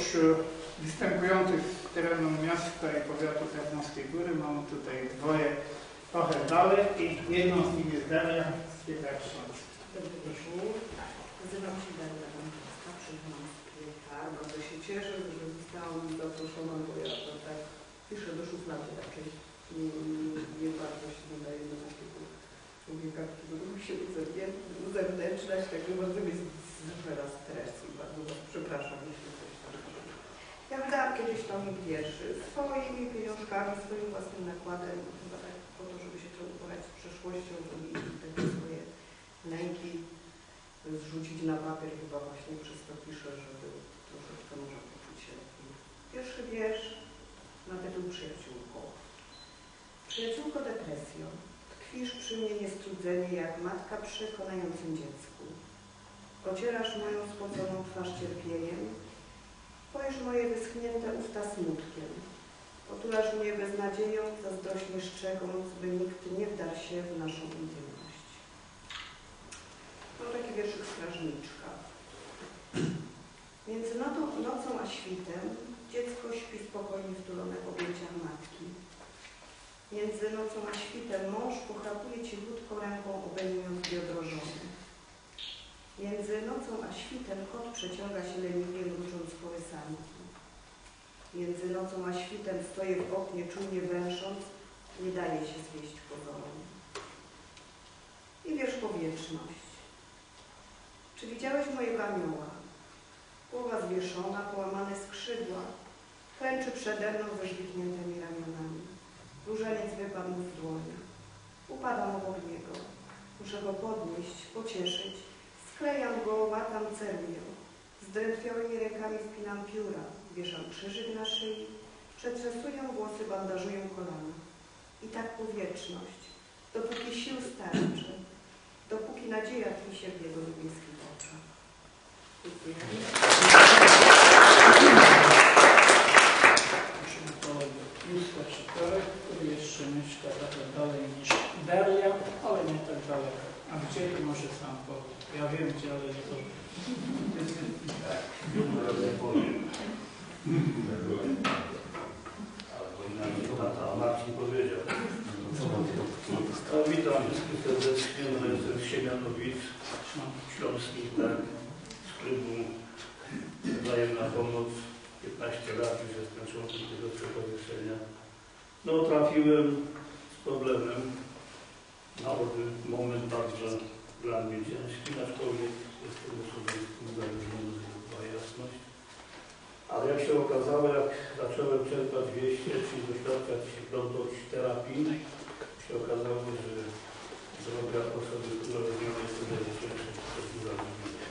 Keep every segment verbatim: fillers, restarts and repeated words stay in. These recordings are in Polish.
Oprócz występujących z terenu miasta i powiatu Tarnowskiej Góry mamy tutaj dwoje trochę dalej i jedną z nich jest Daria z Pietraszyc. Dobry wieczór. Nazywam się Daria Dąbrowska, przyjechałam z Pietra. Bardzo się cieszę, że zostałam zaproszona, bo ja to tak piszę do szuflady raczej. Nie, nie bardzo się nadaje do takiego człowieka, który musi się uzewnętrzniać, także bardzo mi zżera stres i bardzo was przepraszam, jeśli coś tam. Ja wydałam kiedyś tomik wierszy swoimi pieniążkami, swoim własnym nakładem, chyba tak po to, żeby się trochę uporać z przeszłością i te swoje lęki zrzucić na papier, chyba właśnie przez to piszę, żeby troszeczkę może poczuć się lepiej. Pierwszy wiersz ma tytuł Przyjaciółko. Przyjaciółko depresjo, tkwisz przy mnie niestrudzenie jak matka przy konającym dziecku. Ocierasz moją spoconą twarz cierpieniem, pojesz moje wyschnięte usta smutkiem. Otulasz mnie beznadzieją, zazdrośnie strzegąc, by nikt nie wdarł się w naszą intymność. To taki wierszyk strażniczka. Między nocą, nocą a świtem dziecko śpi spokojnie wtulone w objęciach matki. Między nocą a świtem mąż pochrapuje cichutką ręką, obejmując biodro żony. Między nocą a świtem kot przeciąga się leniwie, mrucząc kołysanki. Między nocą a świtem stoję w oknie, czujnie węsząc, nie daje się zwieść pozorom. I wiersz Powietrzność. Czy widziałeś mojego anioła? Głowa zwieszona, połamane skrzydła, klęczy przede mną ze żwikniętymi ramionami. Różaniec wypadł mu w dłoniach. Upadam obok niego. Muszę go podnieść, pocieszyć. Sklejam go, łatam ceruję. Zdrętwiałymi rękami spinam pióra. Wieszam krzyżyk na szyi. Przetresuję włosy, bandażuję kolana. I tak powietrzność. Dopóki sił starczy. Dopóki nadzieja tkwi się w jego niebieskich oczach. Dziękuję. Który jeszcze mieszka trochę dalej niż Daria, ale nie tak daleko. A gdzie to może sam powie? Ja wiem gdzie, ale nie powiem. Nie powiem. Albo inaczej tata, a Marcin powiedział. No, witam wszystkich serdecznie, no, jestem z Siemianowic, śląskich, tak, z klubu Wzajemna Pomoc. piętnaście lat już jestem członkiem tego stowarzyszenia. No, trafiłem z problemem. Na owy moment bardzo dla mnie ciężki, aczkolwiek jestem osobą uzależnioną, żeby była jasność. Ale jak się okazało, jak zacząłem czerpać wieście, czyli doświadczać dobroć terapii, się okazało, że droga osoby, która rozumie jest o wiele cięższa, to jest uzależnienie.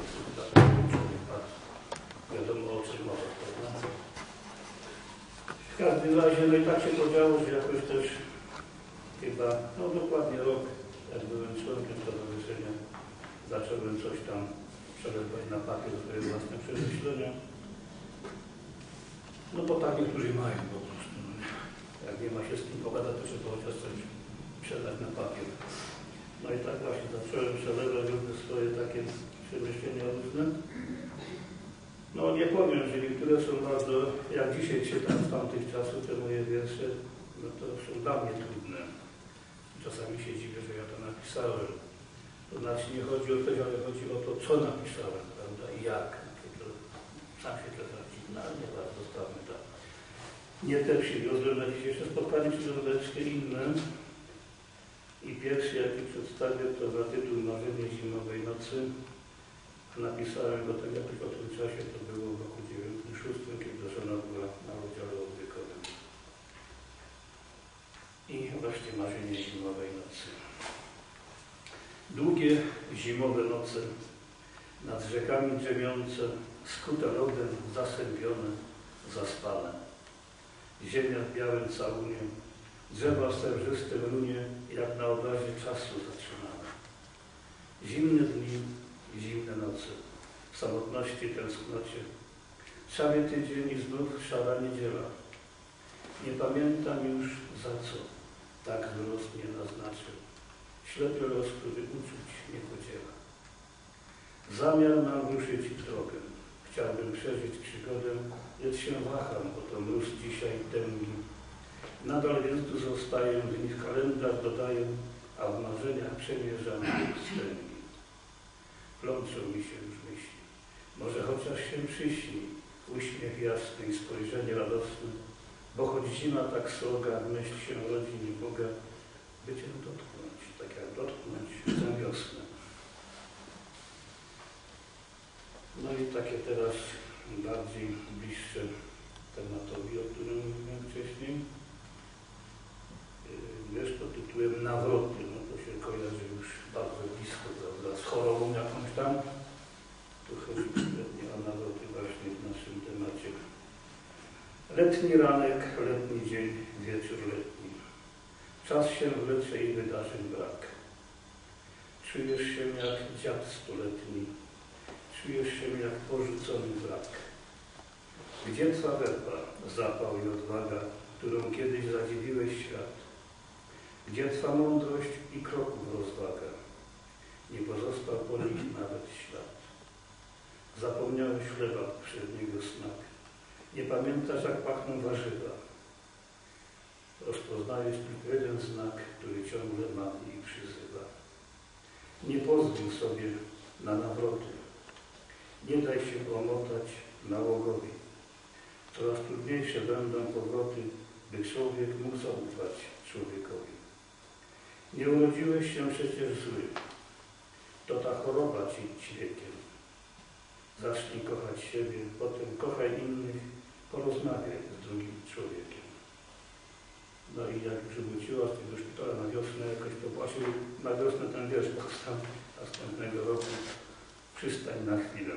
Wiadomo o czym mowa, prawda? W każdym razie, no i tak się podziało, że jakoś też chyba, no dokładnie rok, jak byłem członkiem stowarzyszenia, zacząłem coś tam przelewać na papier swoje własne przemyślenia. No bo tak niektórzy mają po prostu. No, jak nie ma się z kim pogadać, to trzeba chociaż coś przelać na papier. No i tak właśnie zacząłem przelewać różne swoje takie przemyślenia różne. No nie powiem, że niektóre są bardzo, jak dzisiaj czytam z tamtych czasów te moje wiersze, no to są dla mnie trudne. Czasami się dziwię, że ja to napisałem. To znaczy nie chodzi o to, ale chodzi o to, co napisałem, prawda, i jak. To sam się trochę dziwna, ale nie bardzo sprawny to. Nie też się wiozłem na dzisiejsze spotkanie, czy troszeczkę inne. I pierwszy, jaki przedstawię, to za tytuł Marzenie zimowej nocy. Napisałem go tak jakoś o tym czasie, to było w roku dziewięćdziesiątym szóstym, kiedy żona była na oddziale odwykowym. I właśnie marzenie zimowej nocy. Długie zimowe noce, nad rzekami drzemiące, skute lodem, zasępione, zaspane. Ziemia w białym całunie, drzewa w srebrzystym runie, jak na obrazie czasu zatrzymane. Zimne dni, zimne noce, w samotności, tęsknocie. Szary tydzień i znów szara niedziela. Nie pamiętam już za co tak wzrost mnie naznaczył. Ślepy los, który uczuć nie podziela. Zamiar mam ruszyć w drogę, chciałbym przeżyć przygodę, lecz się waham, bo to mróz dzisiaj tęgi. Nadal więc tu zostaję, w nich kalendarz dodaję, a w marzeniach przemierzam wstęgi. Plączą mi się już myśli, może chociaż się przyśni, uśmiech jasny i spojrzenie radosne, bo choć zima tak sroga, myśl się rodzi, nie mogę, by cię dotknąć, tak jak dotknąć chcę wiosnę. No i takie teraz bardziej bliższe tematowi, o którym mówiłem wcześniej. Wiesz, pod tytułem Nawroty, no to się kojarzy już bardzo blisko, prawda, z chorobą jakąś tam. Tu chodzi konkretnie o nawroty właśnie w naszym temacie. Letni ranek, letni dzień, wieczór letni. Czas się wlecze i wydarzeń brak. Czujesz się jak dziad stuletni. Czujesz się jak porzucony wrak. Gdzie twa werba, zapał i odwaga, którą kiedyś zadziwiłeś świat? Gdzie twa mądrość i kroków rozwaga? Nie pozostał po nich nawet ślad. Zapomniałeś chleba poprzedniego smak. Nie pamiętasz, jak pachną warzywa. Rozpoznajesz tylko jeden znak, który ciągle mami i przyzywa. Nie pozwól sobie na nawroty. Nie daj się omotać nałogowi. Coraz trudniejsze będą powroty, by człowiek mógł zaufać człowiekowi. Nie urodziłeś się przecież zły. To ta choroba ci ćwiekiem. Zacznij kochać siebie, potem kochaj innych, porozmawiaj z drugim człowiekiem. No i jak już wróciła z tego szpitala na wiosnę, jakoś popłacił na wiosnę ten wiersz powstał następnego roku. Przystań na chwilę.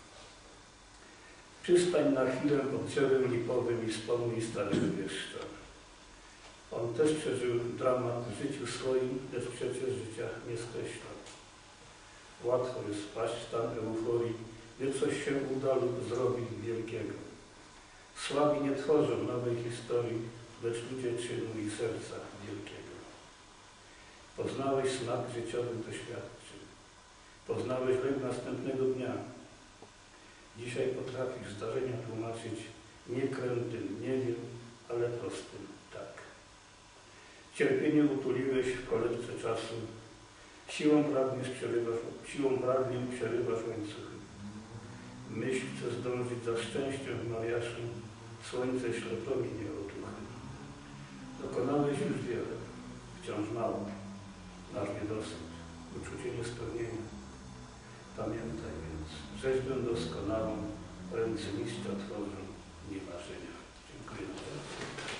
Przystań na chwilę pod drzewem lipowym i wspomnij starego wieszcza. On też przeżył dramat w życiu swoim, lecz przecież życia nie skreśla. Łatwo jest wpaść w stan euforii, gdy coś się uda lub zrobi wielkiego. Słabi nie tworzą nowej historii, lecz ludzie czynu i serca wielkiego. Poznałeś smak życiowych doświadczeń. Poznałeś lęk następnego dnia. Dzisiaj potrafisz zdarzenia tłumaczyć nie krętym nie wiem, ale prostym tak. Cierpienie utuliłeś w kolebce czasu. Siłą pragniesz przerywasz, siłą pragnień przerywasz łańcuchy. Myśl chce zdążyć za szczęściem w Mariaszu, słońce ślepowi nie otuchy. Dokonałeś już wiele, wciąż mało. Masz niedosyt, uczucie niespełnienia. Pamiętaj więc, rzeźbę doskonałą ręce mistrza tworzą nie marzenia. Dziękuję bardzo.